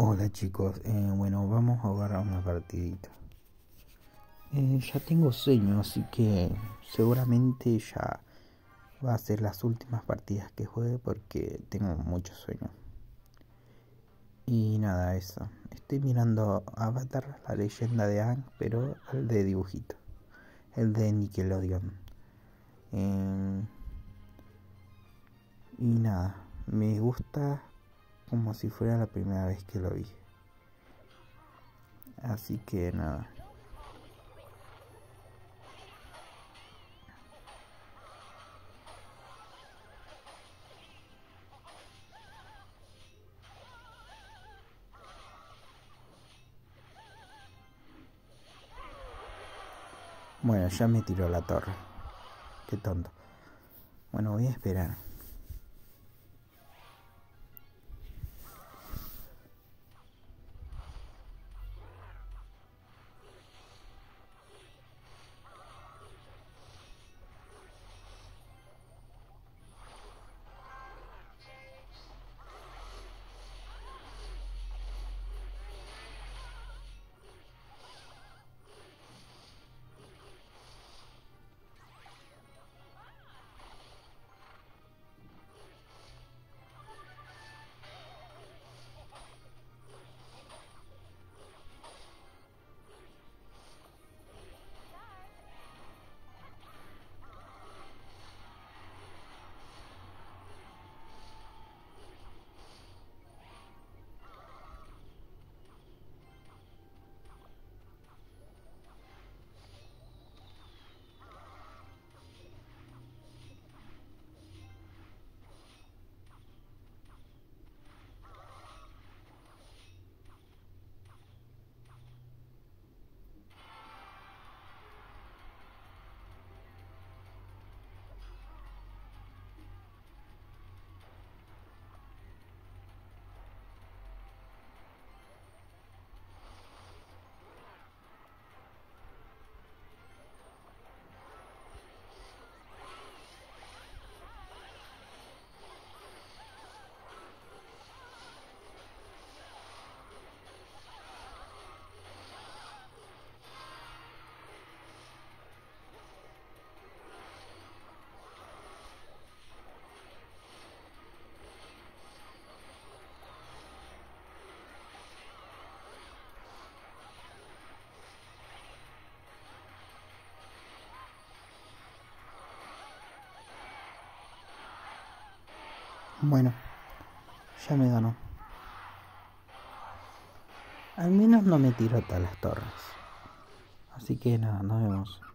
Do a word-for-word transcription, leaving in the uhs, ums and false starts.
Hola chicos, eh, bueno, vamos a jugar a una partidita. Eh, ya tengo sueño, así que seguramente ya va a ser las últimas partidas que juegue porque tengo mucho sueño. Y nada, eso. Estoy mirando Avatar, la leyenda de Aang, pero el de dibujito, el de Nickelodeon. Eh, y nada, me gusta como si fuera la primera vez que lo vi. Así que nada. Bueno, ya me tiró la torre. Qué tonto. Bueno, voy a esperar. Bueno, ya me ganó. Al menos no me tiró todas las torres. Así que nada, nos vemos.